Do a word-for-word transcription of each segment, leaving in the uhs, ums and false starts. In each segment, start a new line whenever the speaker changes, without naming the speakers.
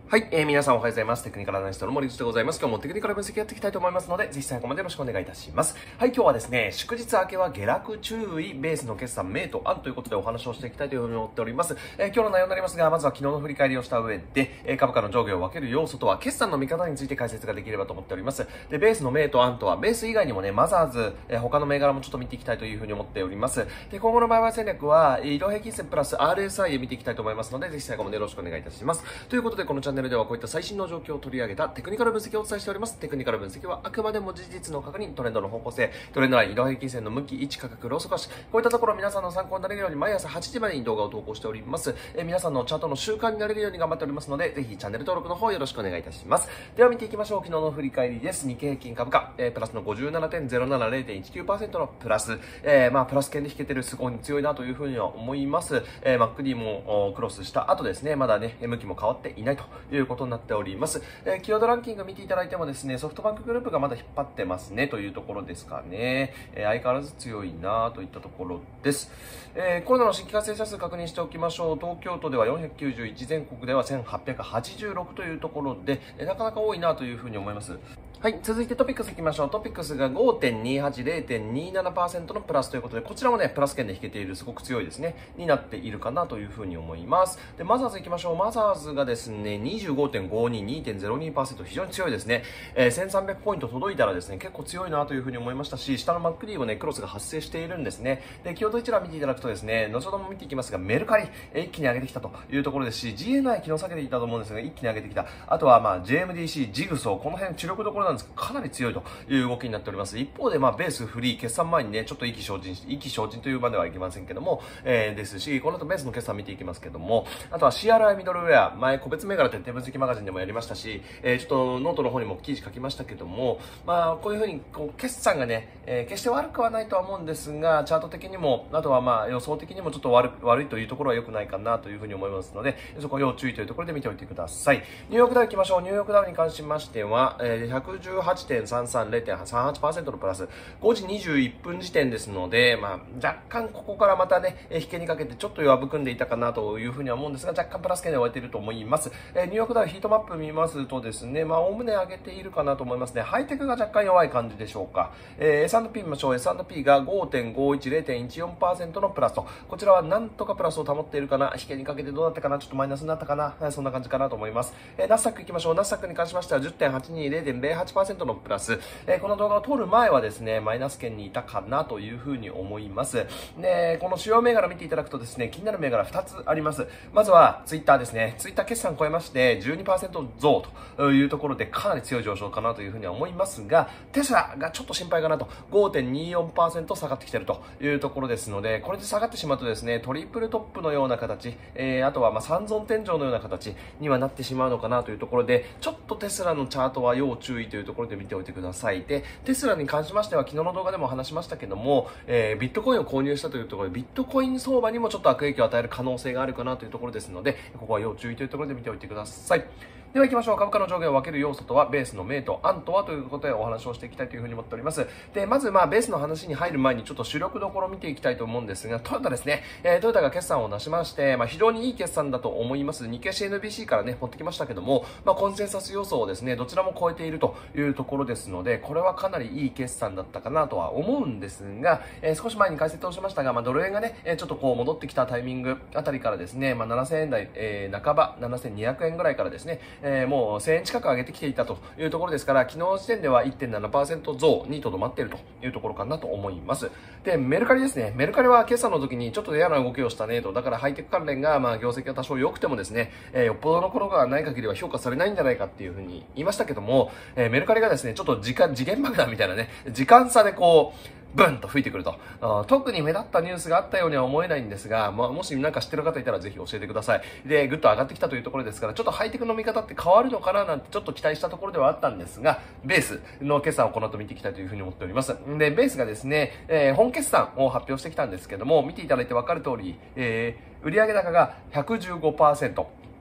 はい、えー、皆さんおはようございます。テクニカルアナリストの森口でございます。今日もテクニカル分析やっていきたいと思いますので、ぜひ最後までよろしくお願いいたします。はい、今日はですね、祝日明けは下落注意、ベースの決算、明と暗ということでお話をしていきたいというふうに思っております。えー、今日の内容になりますが、まずは昨日の振り返りをした上で、えー、株価の上下を分ける要素とは、決算の見方について解説ができればと思っております。で、ベースの明と暗とは、ベース以外にもね、マザーズ、えー、他の銘柄もちょっと見ていきたいというふうに思っております。で、今後の売買戦略は、移動平均線プラス アールエスアイ で見ていきたいと思いますので、ぜひ最後までよろしくお願いいたします。ということで、このチャンネルではこういった最新の状況を取り上げたテクニカル分析をお伝えしております。テクニカル分析はあくまでも事実の確認、トレンドの方向性、トレンドライン、移動平均線の向き、位置、価格、ローソク足、こういったところ皆さんの参考になれるように毎朝はちじまでに動画を投稿しております。えー、皆さんのチャートの習慣になれるように頑張っておりますので、ぜひチャンネル登録の方よろしくお願いいたします。では見ていきましょう。昨日の振り返りです。日経平均株価、えー、プラスの ごじゅうななてんゼロなな、れいてんいちきゅうパーセント のプラス、えー、まあプラス圏で引けてるすごい強いなというふうには思います。えー、マックディ もクロスした後ですね、まだね、向きも変わっていないということになっております。えー、キーワードランキング見ていただいてもですね、ソフトバンクグループがまだ引っ張ってますねというところですかね。えー、相変わらず強いなといったところです。えー、コロナの新規感染者数確認しておきましょう。東京都ではよんひゃくきゅうじゅういち、全国ではせんはっぴゃくはちじゅうろくというところで、えー、なかなか多いなというふうに思います。はい、続いてトピックスいきましょう。トピックスが ごてんにはち、れいてんにななパーセント のプラスということで、こちらもね、プラス圏で引けている、すごく強いですね、になっているかなというふうに思います。で、マザーズいきましょう。マザーズがですね、にじゅうごてんごに、にてんゼロにパーセント、非常に強いですね。えー、せんさんびゃくポイント届いたらですね、結構強いなというふうに思いましたし、下のマックディもね、クロスが発生しているんですね。で、キーワード一覧見ていただくとですね、後ほども見ていきますが、メルカリ、えー、一気に上げてきたというところですし、ジーエヌアイ 昨日下げていたと思うんですが、一気に上げてきた。あとは、まあ、ジェーエムディーシー、ジグソー、この辺注力どころなんですが、かなり強いという動きになっております。一方で、まあ、ベースフリー、決算前にね、ちょっと意気消沈して、意気消沈というまではいきませんけども、えー、ですし、この後ベースの決算見ていきますけども、あとは シーアールアイ ミドルウェア、前、個別銘柄徹底分析マガジンでもやりましたし、えー、ちょっとノートの方にも記事書きましたけども、まあ、こういうふうに、こう、決算がね、えー、決して悪くはないとは思うんですが、チャート的にも、あとはまあ、予想的にもちょっと悪悪いというところは良くないかなというふうに思いますので、そこは要注意というところで見ておいてください。ニューヨークダウ行きましょう。ニューヨークダウに関しましては、えー、ひゃくじゅうはちてんさんさん、れいてんさんはちパーセント のプラス、ごじにじゅういっぷん時点ですので、まあ、若干ここからまたね、引けにかけてちょっと弱含んでいたかなというふうには思うんですが、若干プラス圏で終えていると思います。えー、ニューヨークダウヒートマップ見ますとですね、まあ、おおむね上げているかなと思いますね。ハイテクが若干弱い感じでしょうか。えー、エスアンドピー 見ましょう。エスアンドピー が ごてんごいち、れいてんいちよんパーセント のプラスと、こちらはなんとかプラスを保っているかな。引けにかけてどうだったかな。ちょっとマイナスになったかな。そんな感じかなと思います。えー、ナスダック行きましょう。ナスダックに関しましては じゅってんはちに、れいてんれいはちパーセント のプラス。えー、この動画を撮る前はですね、マイナス圏にいたかなというふうに思います。で、この主要銘柄見ていただくとですね、気になる銘柄ふたつあります。まずはツイッターですね。ツイッター決算超えまして じゅうにパーセント 増というところでかなり強い上昇かなというふうには思いますが、テスラがちょっと心配かなと ごてんによんパーセント 下がってきているというところですので、これで下がってしまうとですね、トリプルトップのような形、えー、あとはまあ三尊天井のような形にはなってしまうのかなというところで、ちょっとテスラのチャートは要注意というところで見ておいてください。で、テスラに関しましては昨日の動画でも話しましたけども、えー、ビットコインを購入したというところで、ビットコイン相場にもちょっと悪影響を与える可能性があるかなというところですので、ここは要注意というところで見ておいてください。では行きましょう。株価の上下を分ける要素とは、ベースの明と暗とはということでお話をしていきたいというふうに思っております。で、まずまあベースの話に入る前にちょっと主力どころを見ていきたいと思うんですが、トヨタですね。えー、トヨタが決算を出しまして、まあ非常にいい決算だと思います。日経 シーエヌビーシー からね、持ってきましたけども、まあコンセンサス予想をですね、どちらも超えているというところですので、これはかなりいい決算だったかなとは思うんですが、えー、少し前に解説をしましたが、まあドル円がね、ちょっとこう戻ってきたタイミングあたりからですね、まあななせんえん台、えー、半ば、ななせんにひゃくえんぐらいからですね、えー、もうせんえん近く上げてきていたというところですから、昨日の時点では いってんななパーセント 増にとどまっているというところかなと思います。で、メルカリですね。メルカリは決算の時にちょっと嫌な動きをしたねと、だからハイテク関連がまあ業績が多少良くてもですね、えー、よっぽどのことがない限りは評価されないんじゃないかっていうふうに言いましたけども、えー、メルカリがですね、ちょっと時間、次元爆弾みたいなね、時間差でこう、ブンと吹いてくると。特に目立ったニュースがあったようには思えないんですが、まあ、もし何か知ってる方いたらぜひ教えてください。で、ぐっと上がってきたというところですから、ちょっとハイテクの見方って変わるのかななんてちょっと期待したところではあったんですが、ベースの決算をこの後見ていきたいというふうに思っております。で、ベースがですね、えー、本決算を発表してきたんですけども、見ていただいてわかる通り、えー、売上高が ひゃくじゅうごパーセント。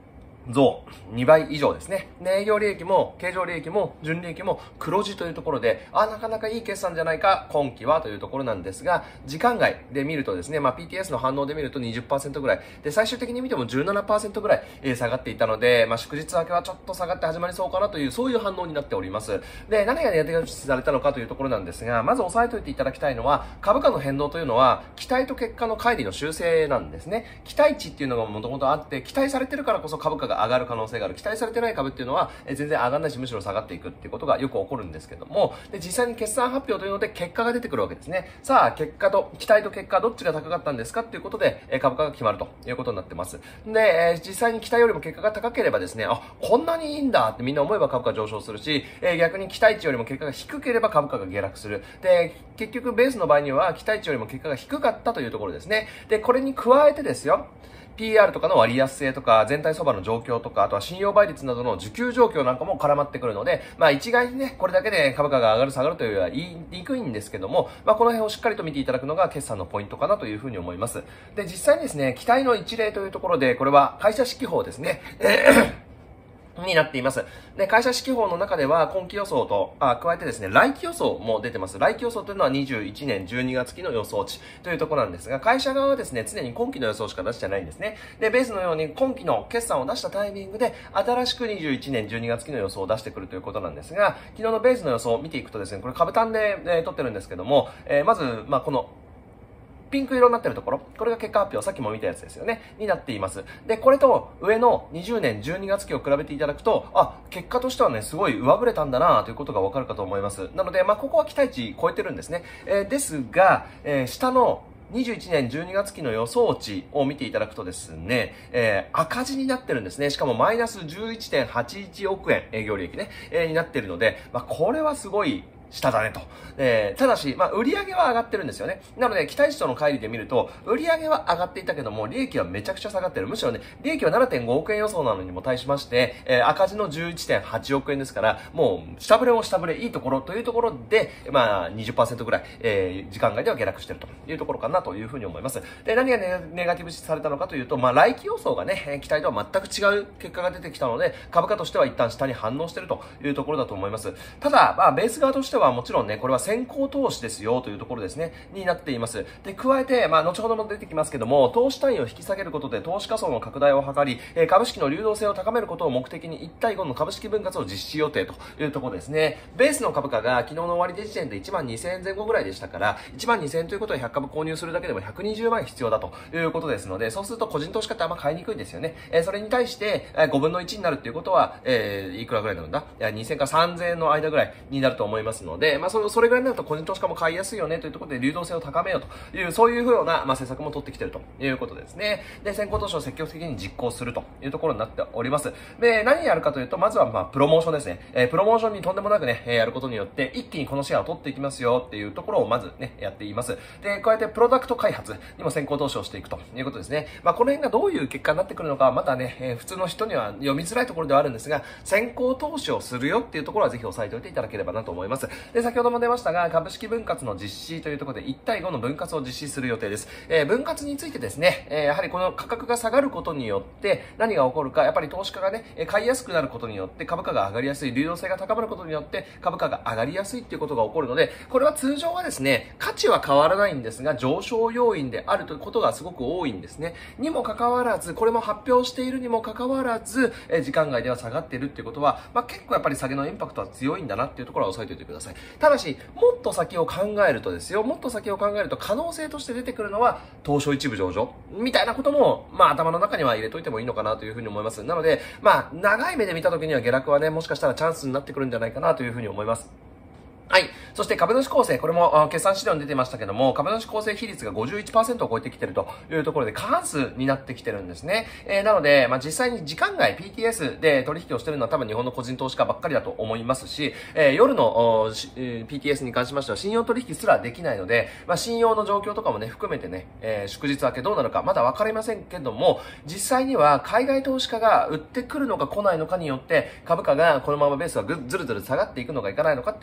増にばい以上ですね。で、営業利益も経常利益も純利益も黒字というところで、あ、なかなかいい決算じゃないか、今期はというところなんですが、時間外で見るとですね、まあ ピーティーエス の反応で見ると にじゅっパーセント ぐらい、で、最終的に見ても じゅうななパーセント ぐらい、えー、下がっていたので、まあ祝日明けはちょっと下がって始まりそうかなという、そういう反応になっております。で、何が値上げされたのかというところなんですが、まず押さえておいていただきたいのは、株価の変動というのは、期待と結果の乖離の修正なんですね。期待値っていうのがもともとあって、期待されてるからこそ株価が上がる可能性がある。期待されてない株っていうのは、え全然上がらないし、むしろ下がっていくっていうことがよく起こるんですけども、で、実際に決算発表というので結果が出てくるわけですね。さあ、結果と、期待と結果、どっちが高かったんですかっていうことで、え株価が決まるということになってます。で、え実際に期待よりも結果が高ければですね、あ、こんなにいいんだってみんな思えば株価上昇するし、え逆に期待値よりも結果が低ければ株価が下落する。で、結局ベースの場合には期待値よりも結果が低かったというところですね。で、これに加えてですよ、ピーアール とかの割安性とか、全体相場の状況とか、あとは信用倍率などの需給状況なんかも絡まってくるので、まあ一概にね、これだけで株価が上がる下がるというのは言いにくいんですけども、まあこの辺をしっかりと見ていただくのが決算のポイントかなというふうに思います。で、実際にですね、期待の一例というところで、これは会社指揮法ですね。になっています。で、会社指揮法の中では、今期予想と、あ、加えてですね、来期予想も出てます。来期予想というのはにじゅういちねんじゅうにがつ期の予想値というところなんですが、会社側はですね、常に今期の予想しか出してないんですね。で、ベースのように今期の決算を出したタイミングで、新しくにじゅういちねんじゅうにがつ期の予想を出してくるということなんですが、昨日のベースの予想を見ていくとですね、これ株単で、えー、取ってるんですけども、えー、まず、まあ、この、ピンク色になってるところ、これが結果発表、さっきも見たやつですよね、になっています。で、これと上のにじゅうねんじゅうにがつ期を比べていただくと、あ、結果としてはね、すごい上振れたんだなということがわかるかと思います。なので、まあ、ここは期待値超えてるんですね。えー、ですが、えー、下のにじゅういちねんじゅうにがつ期の予想値を見ていただくとですね、えー、赤字になってるんですね。しかもマイナス じゅういちてんはちいちおくえん、営業利益ね、えー、になってるので、まあ、これはすごい、下だねと。えー、ただし、まあ、売上は上がってるんですよね。なので、期待値との乖離で見ると、売上は上がっていたけども、利益はめちゃくちゃ下がってる。むしろね、利益は ななてんごおくえん予想なのにも対しまして、えー、赤字の じゅういちてんはちおくえんですから、もう、下振れも下振れ、いいところというところで、まあ、にじゅっパーセント ぐらい、えー、時間外では下落してるというところかなというふうに思います。で、何がネガティブ視されたのかというと、まあ、来期予想がね、期待とは全く違う結果が出てきたので、株価としては一旦下に反応してるというところだと思います。ただ、まあ、ベース側としてはもちろんね、これは先行投資ですよというところですね、になっています。で、加えて、まあ、後ほども出てきますけども、投資単位を引き下げることで投資家層の拡大を図り、えー、株式の流動性を高めることを目的にいち対ごの株式分割を実施予定というところですね。ベースの株価が昨日の終わりで時点でいちまんにせんえんぜん後ぐらいでしたから、いちまんにせんえんということでひゃっかぶ購入するだけでもひゃくにじゅうまん必要だということですので、そうすると個人投資家ってあんま買いにくいですよね。えー、それに対して、えー、ごぶんのいちになるっていうことは、えー、いくらぐらいなんだいや、にせんからさんぜんえんの間ぐらいになると思いますので、まあ、それ、それぐらいになると個人投資家も買いやすいよねというところで流動性を高めようという、そういうふうな、まあ、施策も取ってきているということですね。で、先行投資を積極的に実行するというところになっております。で、何やるかというと、まずは、まあ、プロモーションですね。えー、プロモーションにとんでもなくね、やることによって、一気にこのシェアを取っていきますよっていうところをまずね、やっています。で、加えて、プロダクト開発にも先行投資をしていくということですね。まあ、この辺がどういう結果になってくるのか、またね、えー、普通の人には読みづらいところではあるんですが、先行投資をするよっていうところはぜひ押さえておいていただければなと思います。で、先ほども出ましたが、株式分割の実施というところでいち対ごの分割を実施する予定です。えー、分割についてですね、えー、やはりこの価格が下がることによって何が起こるか、やっぱり投資家がね、買いやすくなることによって株価が上がりやすい、流動性が高まることによって株価が上がりやすいっていうことが起こるので、これは通常はですね、価値は変わらないんですが、上昇要因であるということがすごく多いんですね。にもかかわらず、これも発表しているにもかかわらず、えー、時間外では下がっているっていうことは、まあ、結構やっぱり下げのインパクトは強いんだなっていうところは押さえておいてください。ただし、もっと先を考えるとですよ、もっと先を考えると可能性として出てくるのは東証一部上場みたいなことも、まあ頭の中には入れといてもいいのかなというふうに思います。なので、まあ長い目で見た時には下落はね、もしかしたらチャンスになってくるんじゃないかなというふうに思います。はい。そして株主構成、これも決算資料に出てましたけども、株主構成比率が ごじゅういちパーセント を超えてきているというところで過半数になってきてるんですね。えー、なので、まあ、実際に時間外 ピーティーエス で取引をしているのは多分日本の個人投資家ばっかりだと思いますし、えー、夜の ピーティーエス に関しましては信用取引すらできないので、まあ、信用の状況とかもね、含めてね、えー、祝日明けどうなるかまだわかりませんけども、実際には海外投資家が売ってくるのか来ないのかによって、株価がこのままベースがぐずるずる下がっていくのかいかないのかっていうのはね、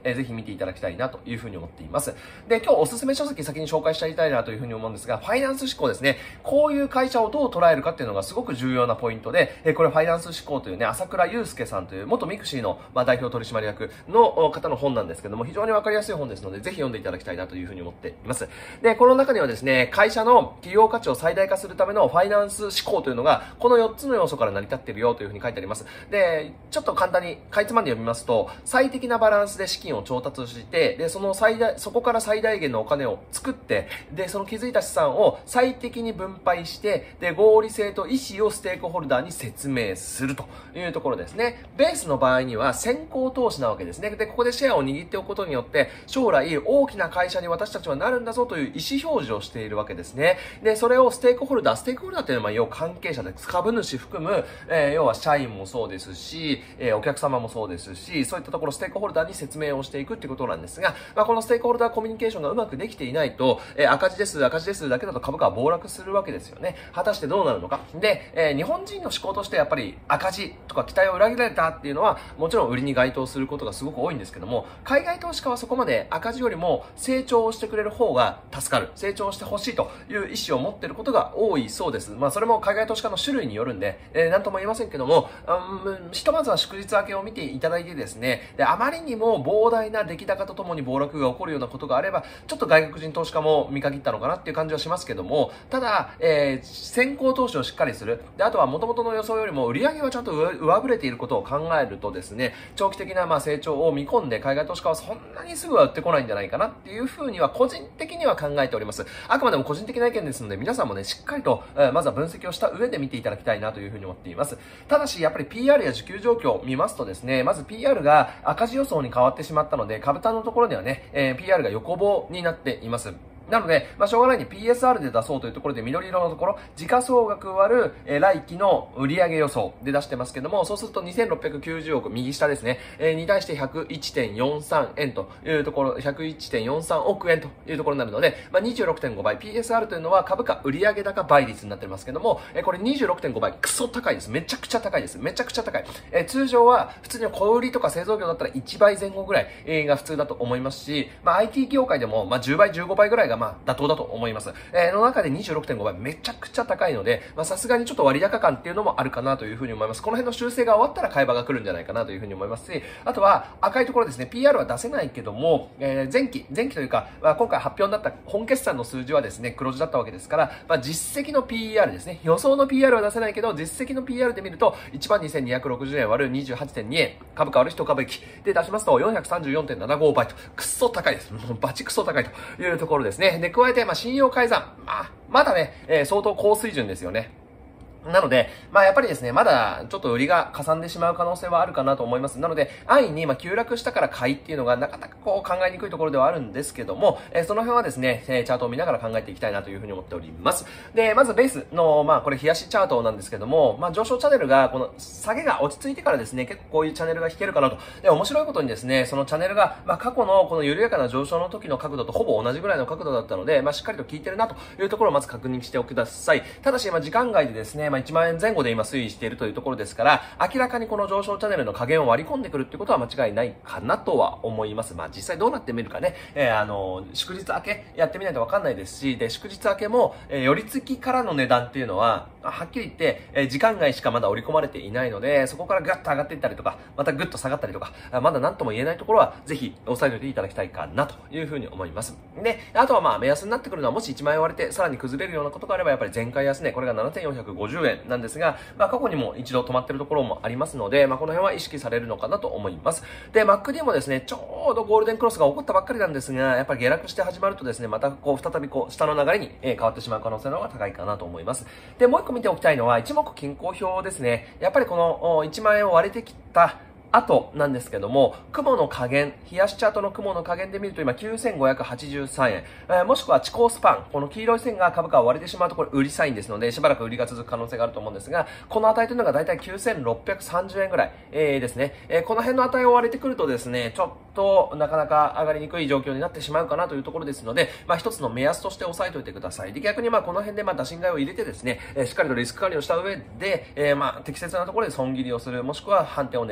えー、ぜひ見ていただきたいなというふうに思っています。で、今日おすすめ書籍先に紹介していきたいなというふうに思うんですが、ファイナンス思考ですね。こういう会社をどう捉えるかっていうのがすごく重要なポイントで、えー、これファイナンス思考というね、朝倉祐介さんという元ミクシーの、まあ、代表取締役の方の本なんですけども、非常にわかりやすい本ですので、ぜひ読んでいただきたいなというふうに思っています。で、この中にはですね、会社の企業価値を最大化するためのファイナンス思考というのが、このよっつの要素から成り立っているよというふうに書いてあります。で、ちょっと簡単にかいつまんで読みますと、最適なバランスで資金を調達して、で、その最大、そこから最大限のお金を作って、で、その築いた資産を最適に分配して、で、合理性と意思をステークホルダーに説明するというところですね。ベースの場合には先行投資なわけですね。で、ここでシェアを握っておくことによって、将来大きな会社に私たちはなるんだぞという意思表示をしているわけですね。で、それをステークホルダー、ステークホルダーというのは要関係者です。株主含む、えー、要は社員もそうですし、えー、お客様もそうですし、そういったところステークホルダーに説明をしていくっていうことなんですが、まあ、このステークホルダーコミュニケーションがうまくできていないと、えー、赤字です、赤字ですだけだと株価は暴落するわけですよね。果たしてどうなるのか。で、えー、日本人の思考としてやっぱり赤字とか期待を裏切られたっていうのは、もちろん売りに該当することがすごく多いんですけども、海外投資家はそこまで赤字よりも成長をしてくれる方が助かる、成長してほしいという意思を持っていることが多いそうです。まあそれも海外投資家の種類によるんで、えー、なんとも言えませんけども、うん、ひとまずは祝日明けを見ていただいてですね、で、あまりにも膨大な出来高とともに暴落が起こるようなことがあれば、ちょっと外国人投資家も見限ったのかなっていう感じはしますけども、ただ、えー、先行投資をしっかりする。で、あとは元々の予想よりも売り上げはちゃんと上振れていることを考えるとですね、長期的なまあ成長を見込んで海外投資家はそんなにすぐは売ってこないんじゃないかなっていうふうには個人的には考えております。あくまでも個人的な意見ですので、皆さんもね、しっかりと、えー、まずは分析をした上で見ていただきたいなというふうに思っています。ただし、やっぱり ピーアール や需給状況を見ますとですね、まず ピーアール が赤字予想に変わってしまったので、株単のところではね、えー、ピーアール が横棒になっています。なので、まあ、しょうがないに ピーエスアール で出そうというところで緑色のところ、時価総額割る、えー、来期の売上予想で出してますけども、そうするとにせんろっぴゃくきゅうじゅうおく、右下ですね、えー、に対して ひゃくいちてんよんさんえんというところ、ひゃくいちてんよんさんおくえんというところになるので、まあ、にじゅうろくてんごばい、ピーエスアール というのは株価売上高倍率になってますけども、えー、これ にじゅうろくてんごばい、クソ高いです。めちゃくちゃ高いです。めちゃくちゃ高い。えー、通常は普通に小売りとか製造業だったらいちばいぜん後ぐらい、えー、が普通だと思いますし、まあ、アイティー 業界でも、まあ、じゅうばい、じゅうごばいぐらいがまあ妥当だと思います。思います。えー、の中で にじゅうろくてんごばいめちゃくちゃ高いので、まあさすがにちょっと割高感っていうのもあるかなというふうに思います。この辺の修正が終わったら買い場が来るんじゃないかなというふうに思いますし、あとは赤いところですね、ピーアール は出せないけども、えー、前期、前期というか、まあ、今回発表になった本決算の数字はですね、黒字だったわけですから、まあ実績の ピーアール ですね、予想の ピーアール は出せないけど、実績の ピーアール で見ると、いちまんにせんにひゃくろくじゅうえん割るにじゅうはちてんにえん、株価割るいち株益で出しますと よんひゃくさんじゅうよんてんななごばいと、くっそ高いです。もうバチクソ高いというところですね。で、加えて、まあ信用改ざん。まあ、まだね、えー、相当高水準ですよね。なので、まあやっぱりですね、まだちょっと売りがかさんでしまう可能性はあるかなと思います。なので、安易にまあ急落したから買いっていうのがなかなかこう考えにくいところではあるんですけども、えー、その辺はですね、えー、チャートを見ながら考えていきたいなというふうに思っております。で、まずベースの、まあこれ冷やしチャートなんですけども、まあ上昇チャンネルが、この下げが落ち着いてからですね、結構こういうチャンネルが引けるかなと。で、面白いことにですね、そのチャンネルが、まあ過去のこの緩やかな上昇の時の角度とほぼ同じぐらいの角度だったので、まあしっかりと効いてるなというところをまず確認しておください。ただし、まあ時間外でですね、まあいちまんえんぜん後で今推移しているというところですから、明らかにこの上昇チャンネルの加減を割り込んでくるってことは間違いないかなとは思います。まあ実際どうなってみるかね、えー、あの、祝日明けやってみないとわかんないですし、で、祝日明けも、えー、寄り付きからの値段っていうのは、はっきり言って、えー、時間外しかまだ織り込まれていないので、そこからガッと上がっていったりとか、またグッと下がったりとか、まだ何とも言えないところは、ぜひ押さえておいていただきたいかなというふうに思います。で、あとはまあ目安になってくるのは、もしいちまんえん割れてさらに崩れるようなことがあれば、やっぱり前回安値、これがななせんよんひゃくごじゅうえんなんですが、まあ過去にも一度止まってるところもありますので、まあこの辺は意識されるのかなと思います。で、マックディー もですね、ちょうどゴールデンクロスが起こったばっかりなんですが、やっぱり下落して始まるとですね、またこう再びこう下の流れに変わってしまう可能性の方が高いかなと思います。で、もう一個見ておきたいのは、一目均衡表ですね。やっぱりこのいちまんえんを割れてきた後なんですけども、雲の加減、冷やしチャートの雲の加減で見ると今きゅうせんごひゃくはちじゅうさんえん、えー、もしくは地高スパン、この黄色い線が株価を割れてしまうとこれ売りサインですので、しばらく売りが続く可能性があると思うんですが、この値というのがだいたいきゅうせんろっぴゃくさんじゅうえんぐらい、えー、ですね、えー、この辺の値を割れてくるとですね、ちょっとなかなか上がりにくい状況になってしまうかなというところですので、まあ一つの目安として押さえておいてください。で、逆にまあこの辺でまあ打診買いを入れてですね、えー、しっかりとリスク管理をした上で、えー、まあ適切なところで損切りをする、もしくは反転を狙うっていうの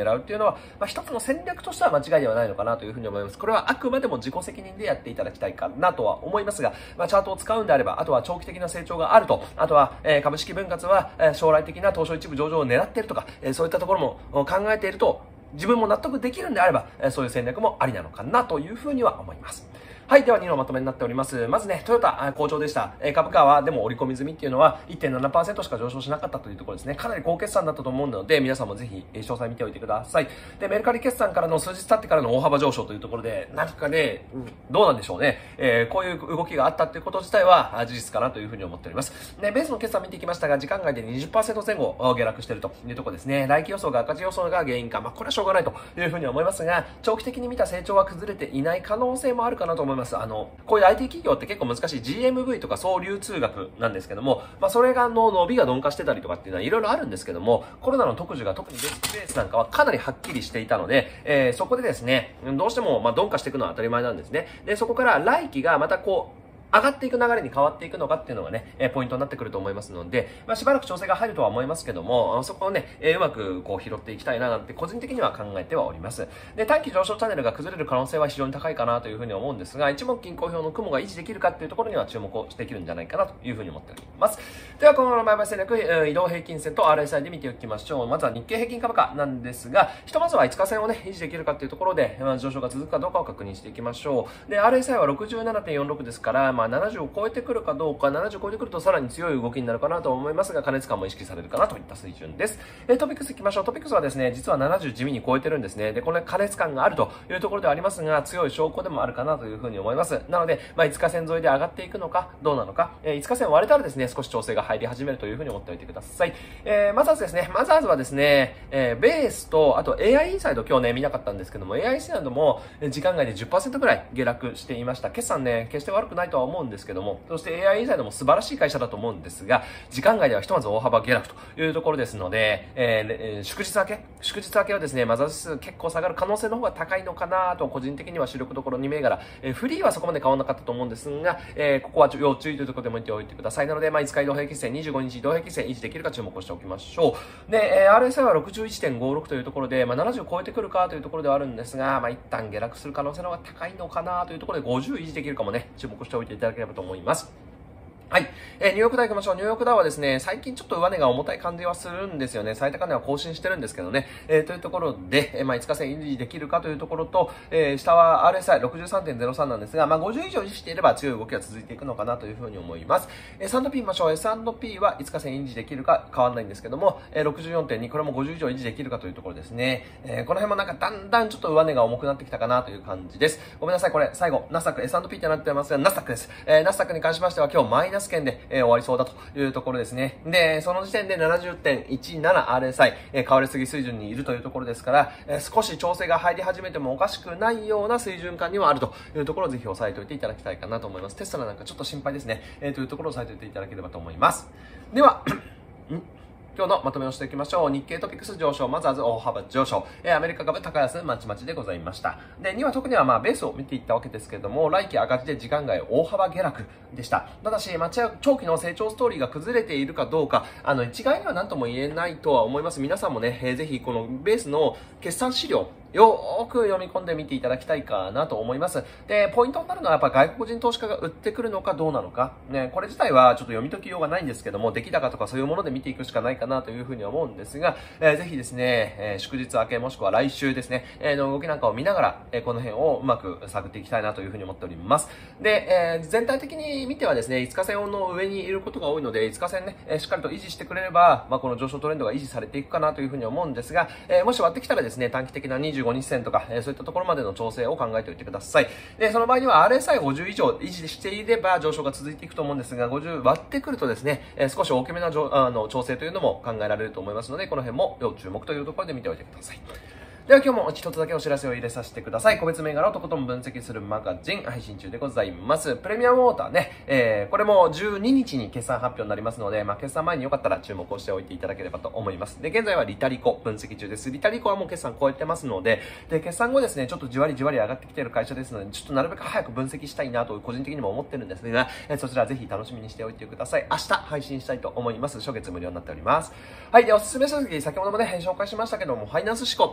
のは、まあ、一つの戦略としては間違いではないのかなというふうに思います。これはあくまでも自己責任でやっていただきたいかなとは思いますが、まあ、チャートを使うんであれば、あとは長期的な成長があると、あとは、えー、株式分割は、えー、将来的な東証一部上場を狙っているとか、えー、そういったところも考えていると、自分も納得できるんであれば、えー、そういう戦略もありなのかなというふうには思います。はい。ではにのまとめになっております。まずね、トヨタ、好調でした。えー、株価はでも織り込み済みっていうのは いってんななパーセント しか上昇しなかったというところですね。かなり高決算だったと思うので、皆さんもぜひ、えー、詳細見ておいてください。で、メルカリ決算からの数日経ってからの大幅上昇というところで、なんかね、うん、どうなんでしょうね。えー、こういう動きがあったっていうこと自体は事実かなというふうに思っております。ね、ベースの決算見ていきましたが、時間外で にじゅっパーセント 前後下落しているというところですね。来期予想が赤字予想が原因か、まあ、これはしょうがないというふうに思いますが、長期的に見た成長は崩れていない可能性もあるかなと思います。あの、こういう アイティー 企業って結構難しい ジーエムブイ とか総流通額なんですけども、まあ、それがの伸びが鈍化してたりとかっていうのはいろいろあるんですけども、コロナの特需が特にベースなんかはかなりはっきりしていたので、えー、そこでですね、どうしてもまあ鈍化していくのは当たり前なんですね。で、そこから来期がまたこう、上がっていく流れに変わっていくのかっていうのがね、えー、ポイントになってくると思いますので、まあ、しばらく調整が入るとは思いますけども、そこをね、えー、うまくこう拾っていきたいななんて個人的には考えてはおります。で、短期上昇チャンネルが崩れる可能性は非常に高いかなというふうに思うんですが、一目均衡表の雲が維持できるかっていうところには注目をしていけるんじゃないかなというふうに思っております。では、この売買戦略、移動平均線と アールエスアイ で見ていきましょう。まずは日経平均株価なんですが、ひとまずはいつか線をね、維持できるかっていうところで、まあ、上昇が続くかどうかを確認していきましょう。で、アールエスアイ は ろくじゅうななてんよんろく ですから、まあ、ななじゅうを超えてくるかどうか、ななじゅう超えてくるとさらに強い動きになるかなと思いますが、過熱感も意識されるかなといった水準です。えトピックスいきましょう。トピックスはですね、実はななじゅう地味に超えてるんですね。で、これ過熱感があるというところではありますが、強い証拠でもあるかなというふうに思います。なので、まあ、いつか線沿いで上がっていくのか、どうなのか、えー、いつか線割れたらですね、少し調整が入り始めるというふうに思っておいてください。えー、マザーズですね、マザーズはですね、えー、ベースと、あと エーアイ インサイド今日ね、見なかったんですけども、エーアイ インサイドも時間外で じゅっパーセント ぐらい下落していました。決算ね、決して悪くないとは思うんですけども、そして エーアイ インサイドも素晴らしい会社だと思うんですが、時間外ではひとまず大幅下落というところですので、えー、祝日明け祝日明けはですね、マザーズ指数結構下がる可能性の方が高いのかなと、個人的には主力どころに銘柄、えー、フリーはそこまで変わらなかったと思うんですが、えー、ここは要注意というところでも見ておいてください。なので、まあ、いつか移動平均線、にじゅうごにち移動平均線維持できるか注目しておきましょう。で、えー、アールエスアイ は ろくじゅういってんごろく というところで、まあ、ななじゅう超えてくるかというところではあるんですが、まあ、一旦下落する可能性の方が高いのかなというところでごじゅう維持できるかもね、注目しておいていただければと思います。はい。えー、ニューヨークダウ行きましょう。ニューヨークダウはですね、最近ちょっと上値が重たい感じはするんですよね。最高値は更新してるんですけどね。えー、というところで、えー、まあ、いつか線維持できるかというところと、えー、下は アールエスアイろくじゅうさんてんゼロさん なんですが、まあ、ごじゅう以上維持していれば強い動きが続いていくのかなというふうに思います。エスアンドピー 見ましょう。エスアンドピー はいつか線維持できるか変わらないんですけども、えー、ろくじゅうよんてんに、これもごじゅう以上維持できるかというところですね。えー、この辺もなんかだんだんちょっと上値が重くなってきたかなという感じです。ごめんなさい。これ最後、ナスダック、エスアンドピー ってなってますが、ナスダックです。えー、ナスダックに関しましては今日マイナス圏で、えー、終わりそうだというところですね。で、その時点で ななじゅってんいちななアールエスアイ、えー、買われすぎ水準にいるというところですから、えー、少し調整が入り始めてもおかしくないような水準感にはあるというところをぜひ押さえておいていただきたいかなと思います。テスラなんかちょっと心配ですね。えー、というところを押さえておいていただければと思います。では、ん今日のまとめをしていきましょう。日経トピックス上昇、マザーズ大幅上昇、えー、アメリカ株高安まちまちでございました。で、には特にはまあベースを見ていったわけですけれども、来期赤字で時間外大幅下落でした。ただし、まあ、長期の成長ストーリーが崩れているかどうか、あの、一概には何とも言えないとは思います。皆さんもね、えー、ぜひこのベースの決算資料、よーく読み込んでみていただきたいかなと思います。で、ポイントになるのはやっぱ外国人投資家が売ってくるのかどうなのか。ね、これ自体はちょっと読み解きようがないんですけども、出来高とかそういうもので見ていくしかないかなというふうに思うんですが、えー、ぜひですね、えー、祝日明けもしくは来週ですね、えー、の動きなんかを見ながら、えー、この辺をうまく探っていきたいなというふうに思っております。で、えー、全体的に見てはですね、いつか線の上にいることが多いので、いつか線ね、えー、しっかりと維持してくれれば、まあ、この上昇トレンドが維持されていくかなというふうに思うんですが、えー、もし割ってきたらですね、短期的なにじゅうごにち線とか、えーそういったところまでの調整を考えておいてください。で、その場合には アールエスアイごじゅう 以上維持していれば上昇が続いていくと思うんですが、ごじゅう割ってくるとですね、えー、少し大きめなあの調整というのも考えられると思いますので、この辺も要注目というところで見ておいてください。では今日も一つだけお知らせを入れさせてください。個別銘柄をとことん分析するマガジン配信中でございます。プレミアムウォーターね、えー、これもじゅうににちに決算発表になりますので、まあ、決算前によかったら注目をしておいていただければと思います。で、現在はリタリコ分析中です。リタリコはもう決算超えてますので、で、決算後ですね、ちょっとじわりじわり上がってきている会社ですので、ちょっとなるべく早く分析したいなと個人的にも思ってるんですが、えー、そちらぜひ楽しみにしておいてください。明日配信したいと思います。初月無料になっております。はい、で、おすすめ書籍、先ほどもね、紹介しましたけども、ファイナンス思考、ぜひ読んで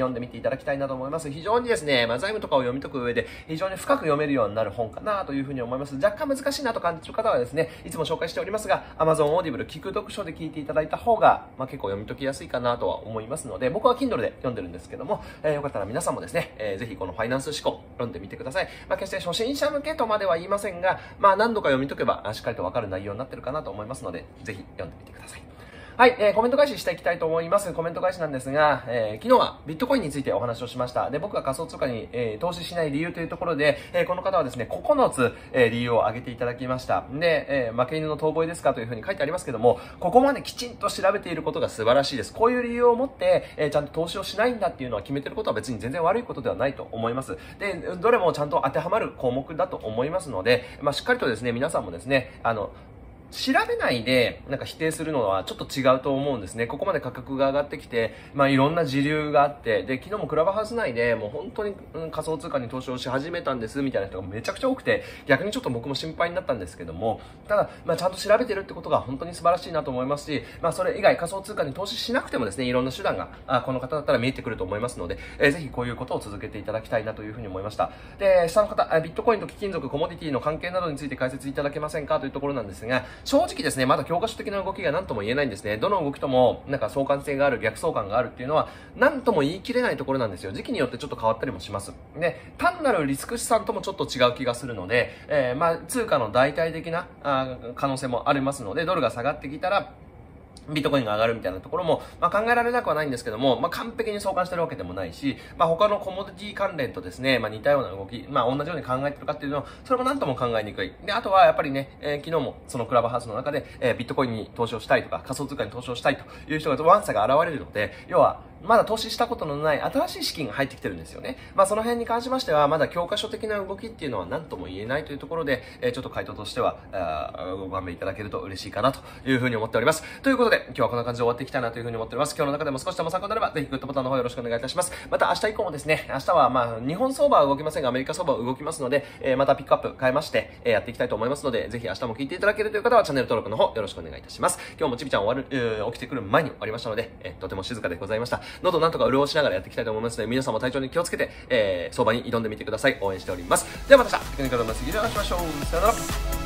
読んでみていただきたいなと思います。非常にですね、まあ、財務とかを読み解く上で非常に深く読めるようになる本かなというふうに思います。若干難しいなと感じる方はですね、いつも紹介しておりますが、Amazon Audible 聞く読書で聞いていただいた方が、まあ、結構読み解きやすいかなとは思いますので、僕は Kindle で読んでるんですけども、えー、よかったら皆さんもですね、えー、ぜひこのファイナンス思考読んでみてください。まあ、決して初心者向けとまでは言いませんが、まあ、何度か読み解けばしっかりと分かる内容になってるかなと思いますので、ぜひ読んでみてください。はい、えー、コメント返ししていきたいと思います。コメント返しなんですが、えー、昨日はビットコインについてお話をしました。で、僕が仮想通貨に、えー、投資しない理由というところで、えー、この方はですね、ここのつ、えー、理由を挙げていただきました。で、えー、負け犬の遠吠えですかというふうに書いてありますけども、ここまできちんと調べていることが素晴らしいです。こういう理由を持って、えー、ちゃんと投資をしないんだっていうのは決めてることは別に全然悪いことではないと思います。で、どれもちゃんと当てはまる項目だと思いますので、まあ、しっかりとですね、皆さんもですね、あの、調べないでなんか否定するのはちょっと違うと思うんですね。ここまで価格が上がってきて、まあいろんな時流があって、で、昨日もクラブハウス内でもう本当に、うん、仮想通貨に投資をし始めたんですみたいな人がめちゃくちゃ多くて、逆にちょっと僕も心配になったんですけども、ただ、まあちゃんと調べてるってことが本当に素晴らしいなと思いますし、まあそれ以外仮想通貨に投資しなくてもですね、いろんな手段が、あこの方だったら見えてくると思いますので、えー、ぜひこういうことを続けていただきたいなというふうに思いました。で、下の方、ビットコインと貴金属、コモディティの関係などについて解説いただけませんかというところなんですが、正直ですね、まだ教科書的な動きが何とも言えないんですね。どの動きともなんか相関性がある、逆相関があるっていうのは何とも言い切れないところなんですよ。時期によってちょっと変わったりもします。で、単なるリスク資産ともちょっと違う気がするので、えー、まあ通貨の代替的なあ可能性もありますので、ドルが下がってきたらビットコインが上がるみたいなところも、まあ、考えられなくはないんですけども、まあ、完璧に相関してるわけでもないし、まあ、他のコモディティ関連とですね、まあ、似たような動き、まあ、同じように考えてるかっていうのは、それも何とも考えにくい。で、あとはやっぱりね、えー、昨日もそのクラブハウスの中で、えー、ビットコインに投資をしたいとか、仮想通貨に投資をしたいという人がワンサが現れるので、要は、まだ投資したことのない新しい資金が入ってきてるんですよね。まあその辺に関しましては、まだ教科書的な動きっていうのは何とも言えないというところで、えー、ちょっと回答としては、ご勘弁いただけると嬉しいかなというふうに思っております。ということで、今日はこんな感じで終わっていきたいなというふうに思っております。今日の中でも少しでも参考になれば、ぜひグッドボタンの方よろしくお願いいたします。また明日以降もですね、明日はまあ日本相場は動きませんが、アメリカ相場は動きますので、えー、またピックアップ変えまして、えー、やっていきたいと思いますので、ぜひ明日も聞いていただけるという方はチャンネル登録の方よろしくお願いいたします。今日もちびちゃん終わる、えー、起きてくる前に終わりましたので、えー、とても静かでございました。喉なんとか潤しながらやっていきたいと思いますので、皆さんも体調に気をつけて、えー、相場に挑んでみてください。応援しております。ではまた明日、テクニカルの次でお会いしましょう。さよなら。